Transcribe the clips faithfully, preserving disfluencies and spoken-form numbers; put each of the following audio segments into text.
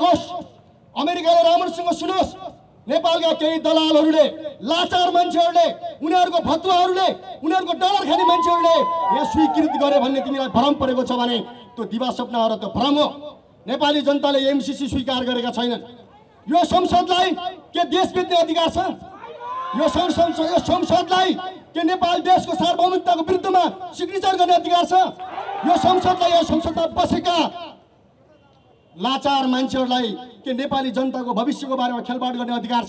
लागोस्, अमेरिकाले राम्रोसँग सुनोस्, नेपालका केही दलालहरूले, लाचार मान्छेहरूले, उनीहरूको भतुवाहरूले, उनीहरूको डलर खाने मान्छेहरूले यहाँ स्वीकृति गरे भन्ने तिमीलाई भ्रम परेको छ भने त्यो दिवा सपना हो र त्यो भ्रम हो। नेपाली जनताले एमसीसी स्वीकार गरेका छैनन्। यो संसदलाई के देश बेच्ने अधिकार छ? यो संसद यो संसदलाई के नेपाल देशको सार्वभौमिकताको विरुद्धमा सिग्नेचर गर्ने अधिकार छ? यो संसदलाई यो संसदमा बसेका लाचार मान्छेहरूलाई के नेपाली जनताको भविष्यको बारेमा खेलबाड गर्ने अधिकार छ?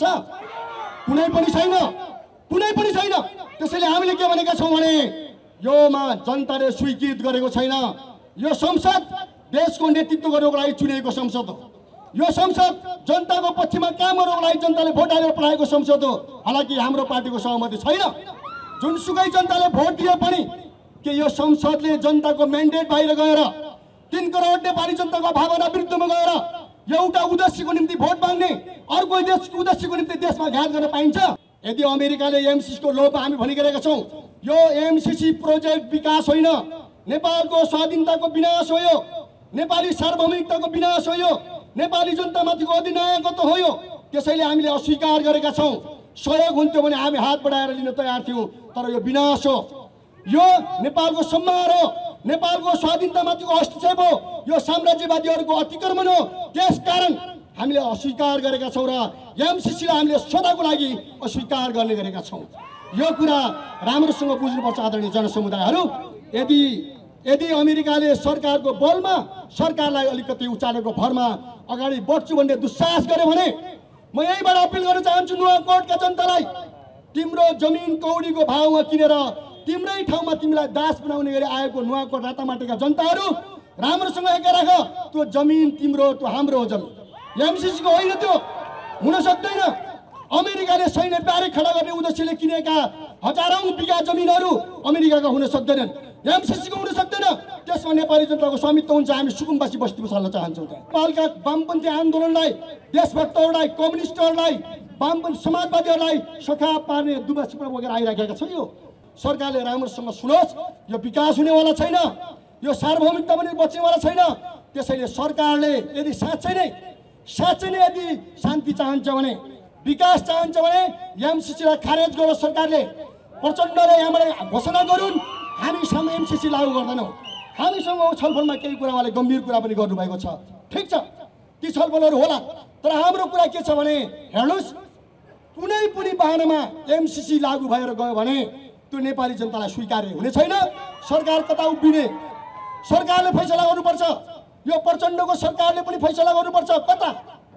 कुनै पनि छैन, कुनै पनि छैन। त्यसैले हामीले के भनेका छौँ भने योमा जनताले स्वीकृत गरेको छैन। यो संसद देशको नेतृत्व गर्नको लागि चुनेको संसद हो। यो संसद जनताको पक्षमा काम गर्नको लागि जनताले भोट हालेर पठाएको संसद हो। हालाकि हाम्रो पार्टीको सहमति छैन। जुनसुकै जनताले भोट दिए पनि के यो संसदले जनताको म्यान्डेट बाहिर गएर तीन करोड नेपाली जनताको भावना विरुद्धमा गएर एउटा उद्देश्यको निम्ति भोट माग्ने, अर्को देशको उद्देश्यको निम्ति देशमा घात गर्न पाइन्छ? यदि अमेरिकाले एमसीसीको लोप हामी भनिरहेका छौँ, यो एमसीसी प्रोजेक्ट विकास होइन, नेपालको स्वाधीनताको विनाश हो। यो नेपाली सार्वभौमिकताको विनाश हो। यो नेपाली जनतामाथिको अधिनायकत्व हो। यो त्यसैले हामीले अस्वीकार गरेका छौँ। सहयोग हुन्थ्यो भने हामी हात बढाएर लिन तयार थियौँ, तर यो विनाश हो। यो नेपालको सम्मान हो, नेपालको स्वाधीनतामाथिको हस्तक्षेप हो, यो साम्राज्यवादीहरूको अतिक्रमण हो। त्यसकारण हामीले अस्वीकार गरेका छौँ र एमसीसीलाई हामीले सदाको लागि अस्वीकार गर्ने गरेका छौँ। यो कुरा राम्रोसँग बुझ्नुपर्छ आदरणीय जनसमुदायहरू। यदि यदि अमेरिकाले सरकारको बलमा सरकारलाई अलिकति उचालेको भरमा अगाडि बढ्छु भन्ने दुस्साहस गर्यो भने म यहीबाट अपिल गर्न चाहन्छु नुवाकोटका जनतालाई, तिम्रो जमिन कौडीको भावमा किनेर तिम्रै ठाउँमा तिमीलाई दास बनाउने गरी आएको नुवाकोट रातामाटेका जनताहरू राम्रोसँग एका राख। त्यो जमिन तिम्रो, त्यो हाम्रो हो जमिन, एमसीसीको होइन। त्यो हुन सक्दैन। अमेरिकाले सैन्य ब्यारेक खडा गर्ने उद्देश्यले किनेका हजारौं बिघा जमिनहरू अमेरिकाका हुन सक्दैनन्, एमसीसीको हुन सक्दैन। त्यसमा नेपाली जनताको स्वामित्व हुन्छ। हामी सुकुम्बासी बस्ती बसाल्न चाहन्छौँ। नेपालका वामपन्थी आन्दोलनलाई, देशभक्तहरूलाई, कम्युनिस्टहरूलाई, वामपन्थी समाजवादीहरूलाई सखा पार्ने दुबसीमा बोकेर आइराखेका छ। यो सरकारले राम्रोसँग सुनोस्, यो विकास हुनेवाला छैन, यो सार्वभौमिकता पनि बच्नेवाला छैन। त्यसैले सरकारले यदि साँच्चै नै साँच्चै नै यदि शान्ति चाहन्छ भने, विकास चाहन्छ भने एमसीसीलाई खारेज गरोस्। सरकारले प्रचण्डले यहाँबाट घोषणा गरून्, हामीसँग एमसीसी लागू गर्दैनौँ। हामीसँग छलफलमा केही कुरा उहाँले गम्भीर कुरा पनि गर्नुभएको छ। ठिक छ, ती छलफलहरू होला, तर हाम्रो कुरा के छ भने हेर्नुहोस्, कुनै पनि बहानामा एमसीसी लागू भएर गयो भने त्यो नेपाली जनतालाई स्वीकार्य हुने छैन। सरकार कता उभिने? सरकारले फैसला गर्नुपर्छ। यो प्रचण्डको सरकारले पनि फैसला गर्नुपर्छ। कता?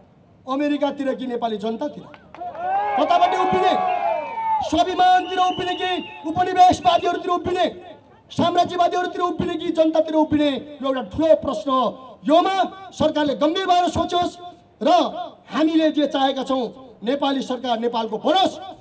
अमेरिकातिर कि नेपाली जनतातिर? कताबाट उभिने? स्वाभिमानतिर उभिने कि उपनिवेशवादीहरूतिर उभिने, साम्राज्यवादीहरूतिर उभिने कि जनतातिर उभिने? यो एउटा ठुलो प्रश्न हो। योमा सरकारले गम्भीर भएर सोचोस् र हामीले जे चाहेका छौँ नेपाली सरकार नेपालको बनोस्,